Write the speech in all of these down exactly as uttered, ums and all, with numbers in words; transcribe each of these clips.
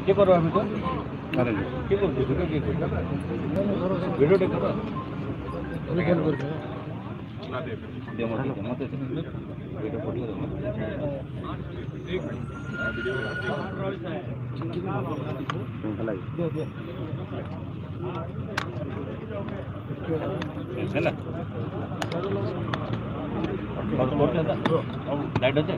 କିଏ କର ଆମେ ତ କିଏ କରୁଛୁ ଭିଡ଼ିଓ କିଏ କରୁଛୁ ଭିଡ଼ିଓଟେ କର ମତେ ଭିଡ଼ିଓ ପଠେଇ ହେଲା ଲାଇଟ୍ ଅଛି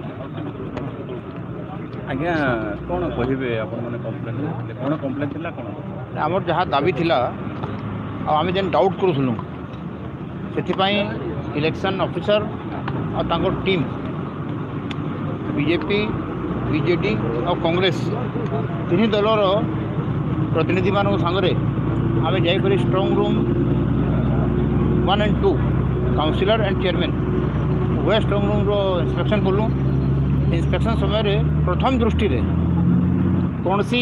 आज्ञा कौन कहे आपण मैंने कम्प्लेन कौन कम्प्लेन थिला कौन आमर जहाँ दाबी थिला आम जेन डाउट करूँ से इलेक्शन ऑफिसर और टीम बीजेपी बीजेडी और कांग्रेस तीन दलर प्रतिनिधि मान सांगे आम जाकर strong room one and two councillor and chairman वह स्ट्रॉन्ग रूम रो इंस्पेक्शन कलु इंस्पेक्शन समय प्रथम दृष्टि रे कौन सी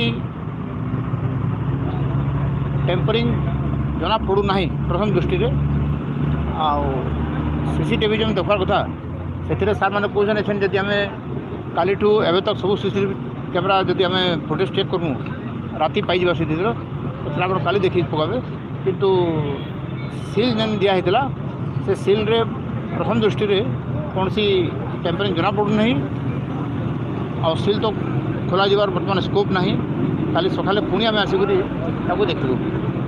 टेम्परिंग जना पड़ूना प्रथम दृष्टि रे सीसीटीवी जो देखा कथा से सार मैंने कहते जदि आम काली एवं तक सब सीसीटीवी कैमेरा जदि आम फुटेज चेक करूँ राति पाई सीधी तो काली देखी पकाबे किंतु सील जेन दिखाई से सील रे प्रथम दृष्टि रे कौन सी टेम्परिंग जना पड़ूना और सील तो खोल जाबार बर्तमान स्कोप ना खाली सकाले पुणी आम आसिक देखू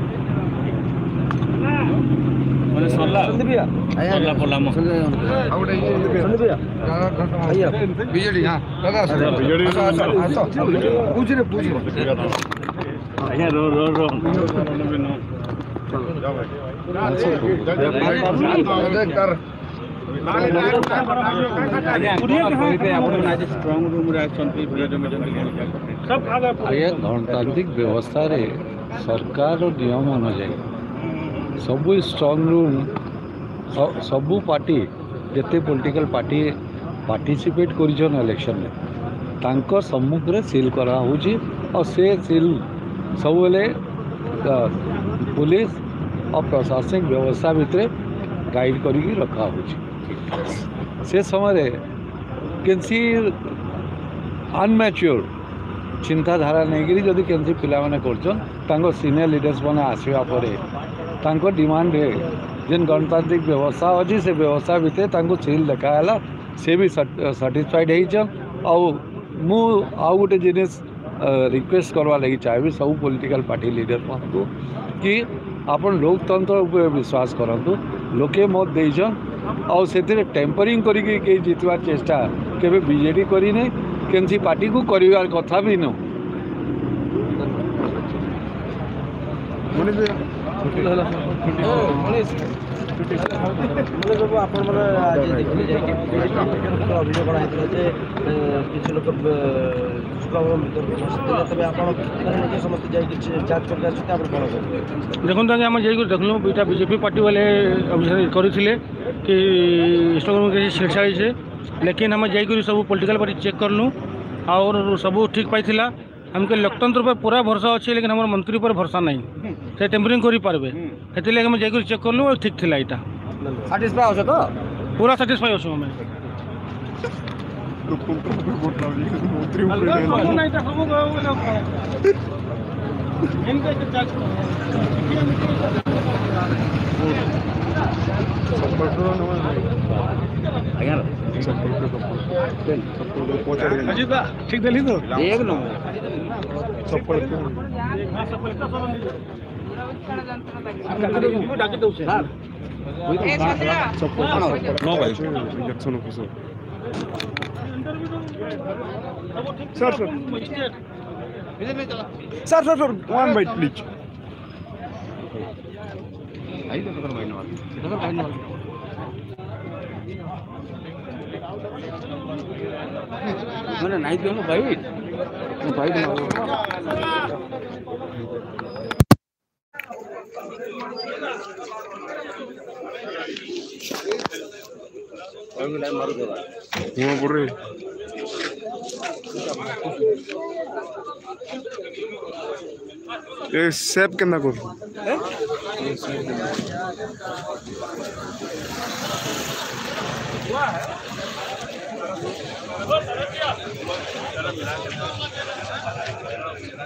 गणतांत्रिक व्यवस्था रे सरकार नियम अनुजाई सबू स्ट्रॉन्ग रूम सबू पार्टी जिते पॉलिटिकल पार्टी पार्टिसिपेट कर इलेक्शन में तांको सम्मुख रे सील करा होची और से सील सब बेले पुलिस और प्रशासनिक व्यवस्था भितर गाइड करी रखा होची से समय केंसी अनमैच्योर चिंताधारा नहीं जदि केंसी पिला माने करछन तांको सीनियर लीडर्स माने आसीबा परे तांको डिमांड है जेन गणतांत्रिक व्यवस्था अच्छी से व्यवस्था भितर तांको सील देखाला से भी साटिस्फाइड होइछन और मु आउ गोटे जिनिस रिक्वेस्ट करवा लगी चाहिए सब पॉलिटिकल पार्टी लीडर को कि आपण लोकतंत्र उपर विश्वास करंतु लोके मत देइछन और से टेम्परिंग करी जितवार चेष्टा केबे बीजेडी करी नहीं केंसी पार्टी को करिवार कथा भी न देखो आम जा देखल दुईटा बीजेपी पार्टी वाले करते कि छेड़छाड़ी से लेकिन आम जा सब पॉलिटिकल पार्टी चेक करलु और सब ठीक पाई हमके लोकतंत्र पर पूरा भरोसा अच्छे लेकिन हमारे मंत्री पर भरोसा नहीं से टेम्परिंग करें से आम जा चेक करलु और ठीक थी यहाँ साटिस्फाई हो तो पूरा साटिस्फाई अच्छे आम ठीक दिल्ली तो एक number sir sir sir sir sir one bite please मैंने नहीं दिया बाइट बाइट हुआ पड़ रही ये सेव केना कर है